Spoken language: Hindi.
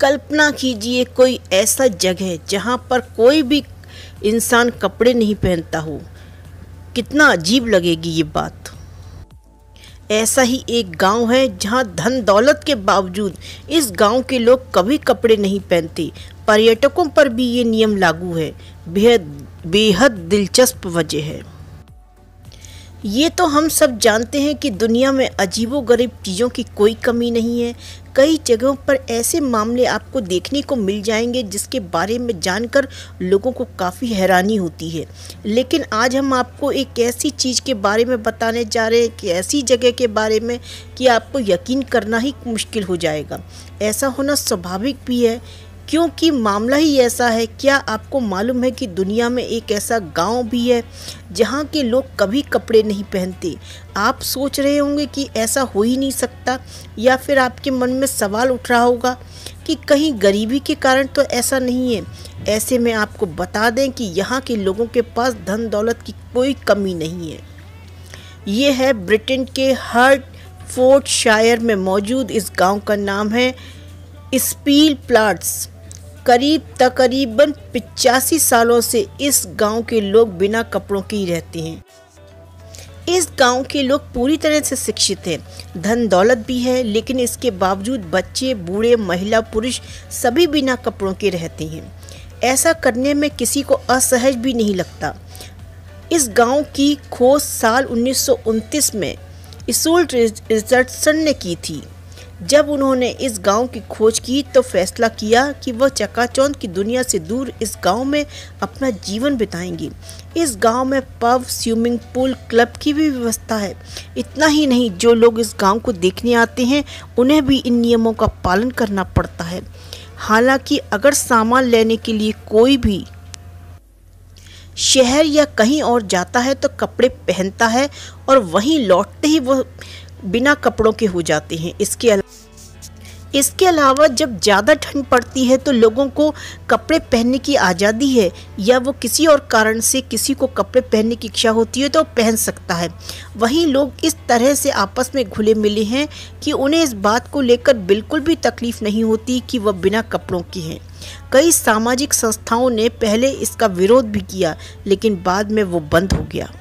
कल्पना कीजिए कोई ऐसा जगह जहाँ पर कोई भी इंसान कपड़े नहीं पहनता हो। कितना अजीब लगेगी ये बात। ऐसा ही एक गांव है जहां धन दौलत के बावजूद इस गांव के लोग कभी कपड़े नहीं पहनते। पर्यटकों पर भी ये नियम लागू है। बेहद बेहद दिलचस्प वजह है। ये तो हम सब जानते हैं कि दुनिया में अजीबोगरीब चीज़ों की कोई कमी नहीं है। कई जगहों पर ऐसे मामले आपको देखने को मिल जाएंगे जिसके बारे में जानकर लोगों को काफ़ी हैरानी होती है। लेकिन आज हम आपको एक ऐसी चीज़ के बारे में बताने जा रहे हैं कि ऐसी जगह के बारे में कि आपको यकीन करना ही मुश्किल हो जाएगा। ऐसा होना स्वाभाविक भी है क्योंकि मामला ही ऐसा है। क्या आपको मालूम है कि दुनिया में एक ऐसा गांव भी है जहां के लोग कभी कपड़े नहीं पहनते। आप सोच रहे होंगे कि ऐसा हो ही नहीं सकता, या फिर आपके मन में सवाल उठ रहा होगा कि कहीं गरीबी के कारण तो ऐसा नहीं है। ऐसे में आपको बता दें कि यहाँ के लोगों के पास धन दौलत की कोई कमी नहीं है। ये है ब्रिटेन के हर्टफोर्डशायर में मौजूद इस गाँव का नाम है स्पील प्लाट्स। तकरीबन 85 सालों से इस गांव के लोग बिना कपड़ों के ही रहते हैं। इस गांव के लोग पूरी तरह से शिक्षित हैं, धन दौलत भी है, लेकिन इसके बावजूद बच्चे, बूढ़े, महिला, पुरुष सभी बिना कपड़ों के रहते हैं। ऐसा करने में किसी को असहज भी नहीं लगता। इस गांव की खोज साल 1929 में इसूल्ट रिचर्डसन ने की थी। जब उन्होंने इस गांव की खोज की तो फैसला किया कि वह चकाचौंध की दुनिया से दूर इस गांव में अपना जीवन बिताएंगे। इस गांव में पब, स्विमिंग पूल, क्लब की भी व्यवस्था है। इतना ही नहीं, जो लोग इस गांव को देखने आते हैं उन्हें भी इन नियमों का पालन करना पड़ता है। हालांकि अगर सामान लेने के लिए कोई भी शहर या कहीं और जाता है तो कपड़े पहनता है और वहीं लौटते ही वो बिना कपड़ों के हो जाते हैं। इसके अलावा जब ज़्यादा ठंड पड़ती है तो लोगों को कपड़े पहनने की आज़ादी है, या वो किसी और कारण से किसी को कपड़े पहनने की इच्छा होती है तो पहन सकता है। वहीं लोग इस तरह से आपस में घुले मिले हैं कि उन्हें इस बात को लेकर बिल्कुल भी तकलीफ नहीं होती कि वह बिना कपड़ों के हैं। कई सामाजिक संस्थाओं ने पहले इसका विरोध भी किया, लेकिन बाद में वो बंद हो गया।